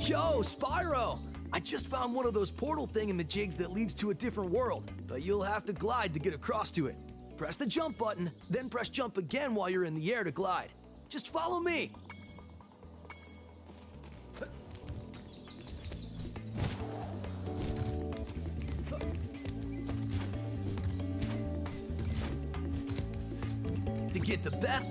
Yo, Spyro! I just found one of those portal thingamajigs that leads to a different world, but you'll have to glide to get across to it. Press the jump button, then press jump again while you're in the air to glide. Just follow me! To get the best...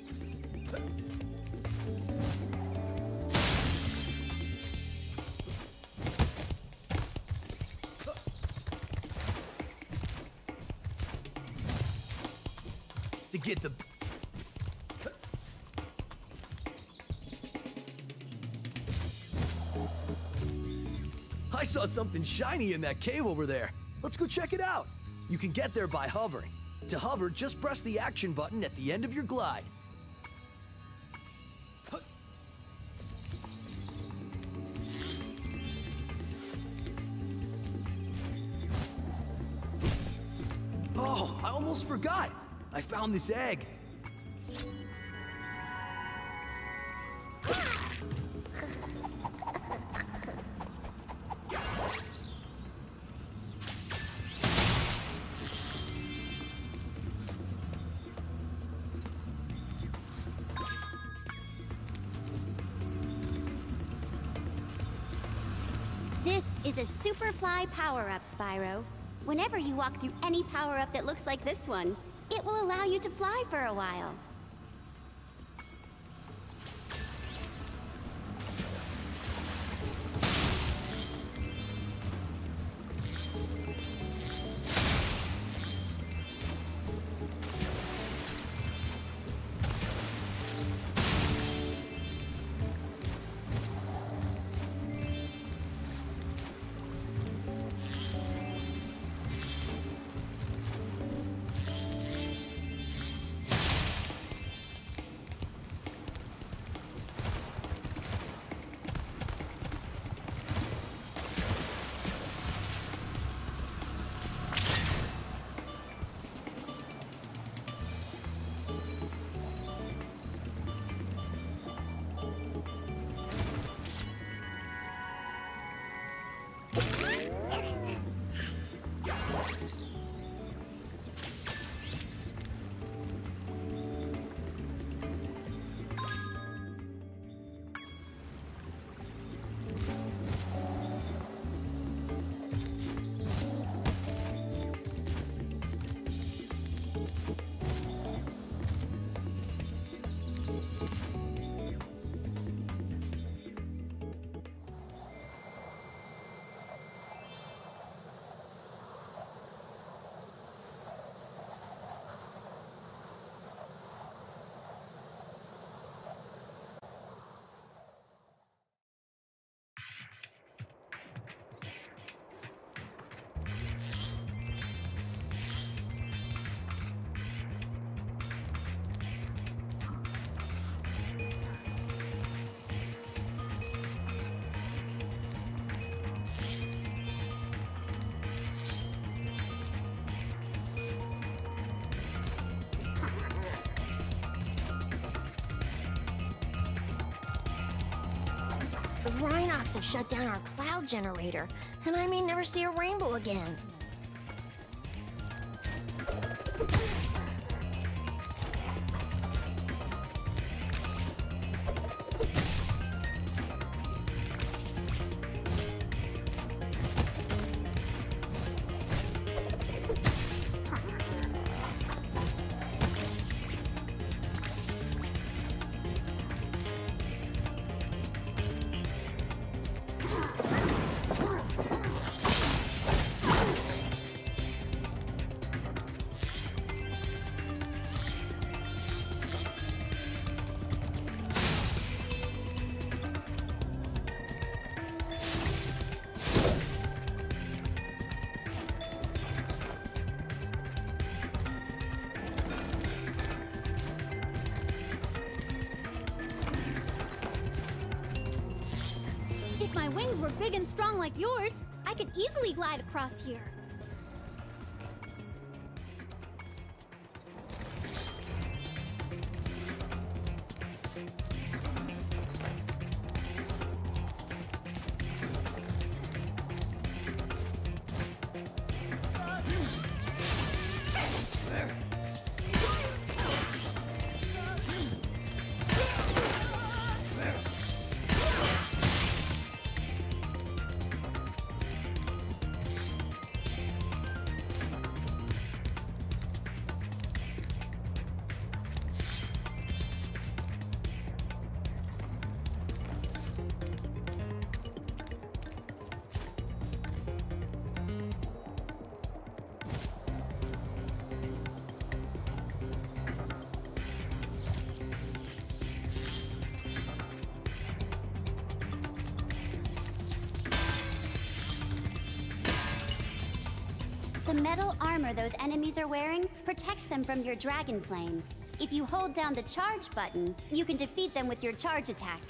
To get the... I saw something shiny in that cave over there. Let's go check it out. You can get there by hovering. To hover, just press the action button at the end of your glide. Oh, I almost forgot. I found this egg. This is a Superfly power-up, Spyro. Whenever you walk through any power-up that looks like this one, it will allow you to fly for a while. The Rhinox have shut down our cloud generator, and I may never see a rainbow again. If my wings were big and strong like yours, I could easily glide across here. metal armor those enemies are wearing protects them from your dragon flame. If you hold down the charge button, you can defeat them with your charge attack.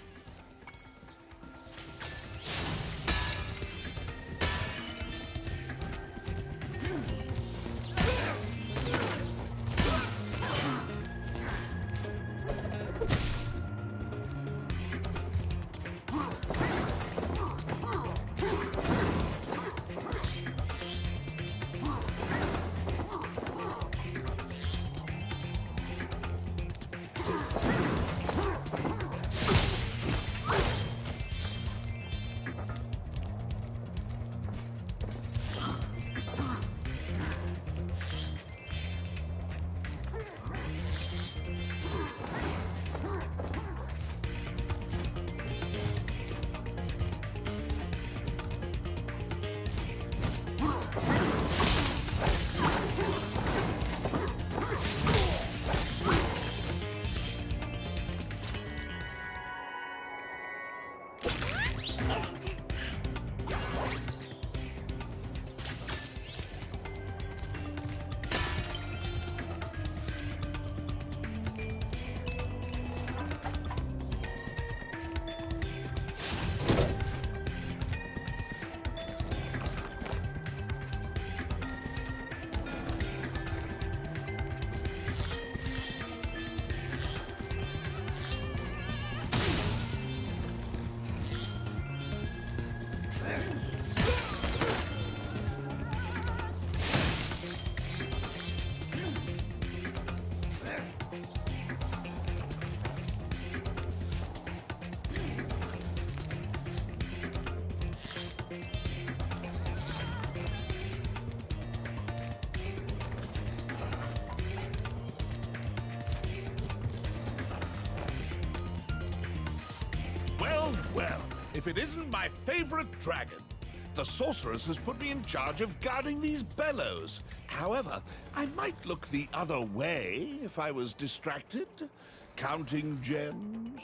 Well, if it isn't my favorite dragon. The sorceress has put me in charge of guarding these bellows. However, I might look the other way if I was distracted. Counting gems.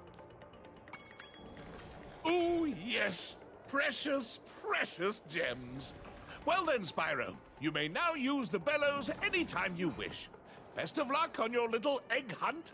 Oh, yes. Precious, precious gems. Well then, Spyro, you may now use the bellows anytime you wish. Best of luck on your little egg hunt.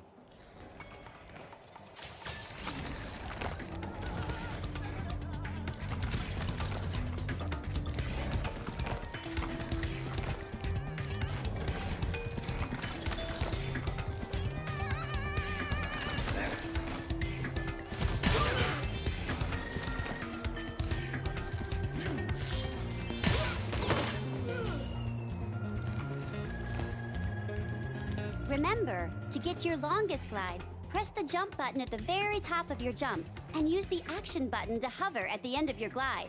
Remember, to get your longest glide, press the jump button at the very top of your jump, and use the action button to hover at the end of your glide.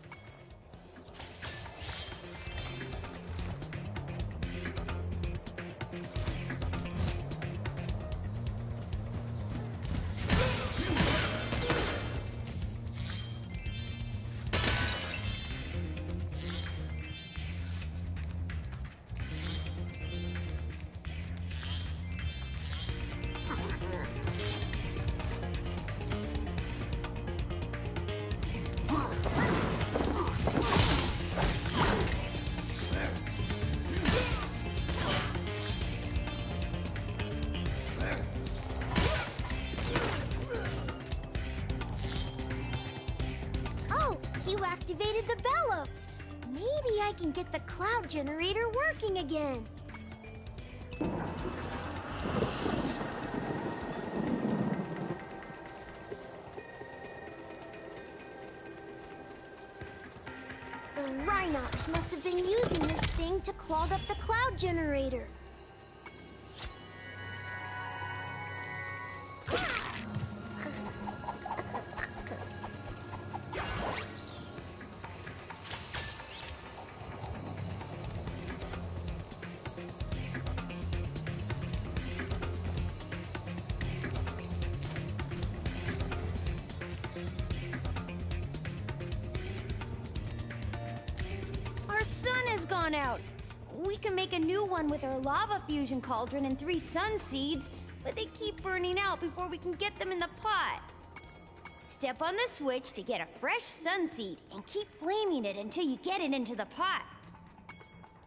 You activated the bellows. Maybe I can get the cloud generator working again. The Rhinox must have been using this thing to clog up the cloud generator. Our sun has gone out. We can make a new one with our lava fusion cauldron and 3 sun seeds, but they keep burning out before we can get them in the pot. Step on the switch to get a fresh sun seed and keep flaming it until you get it into the pot.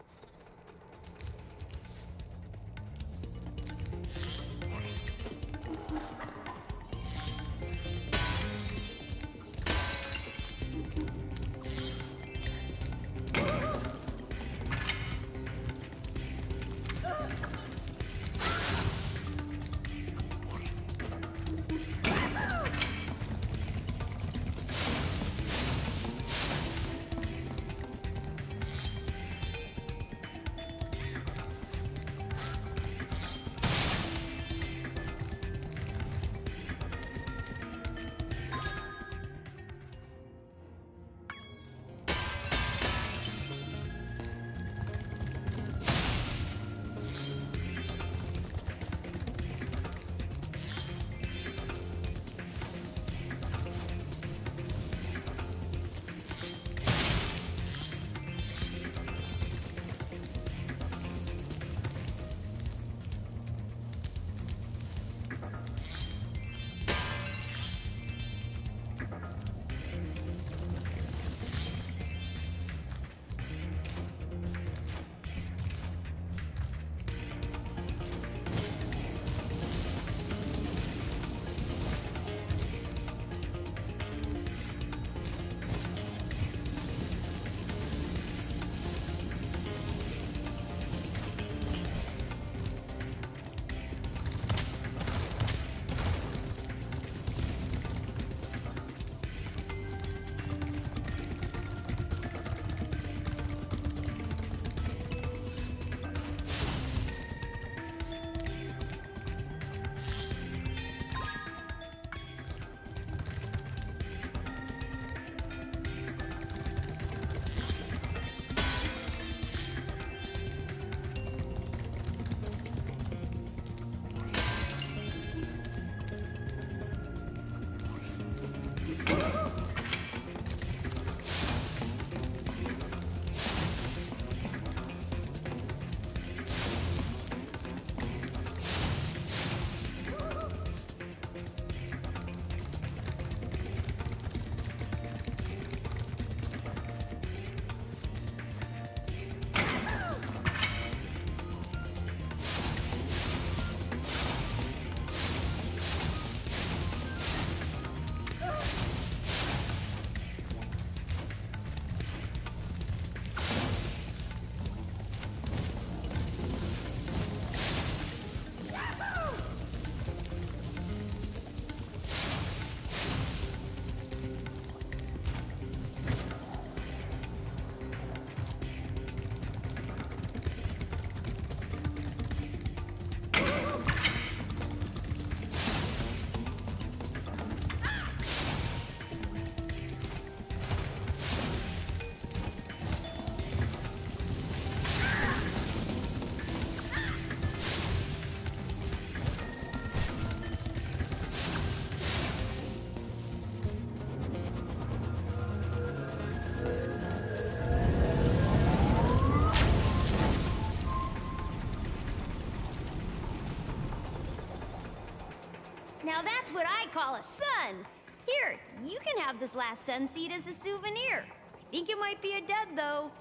Now that's what I call a sun. Here, you can have this last sun seed as a souvenir. I think it might be a dud, though.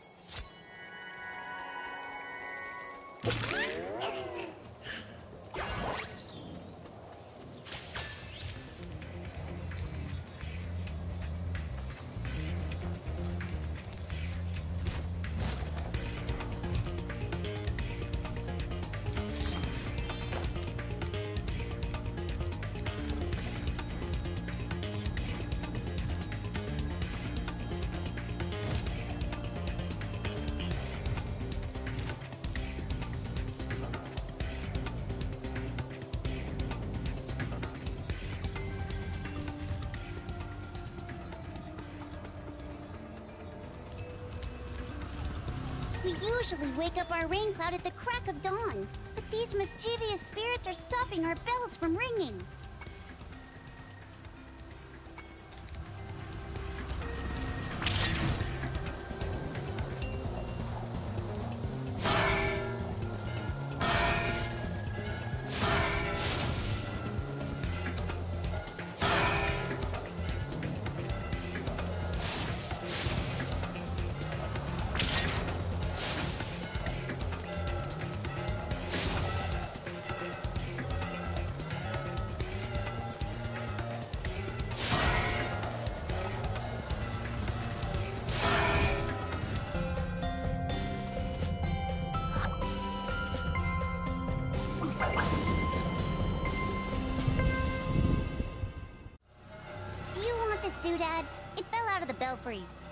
We usually wake up our rain cloud at the crack of dawn, but these mischievous spirits are stopping our bells from ringing. Do you want this doodad? It fell out of the belfry.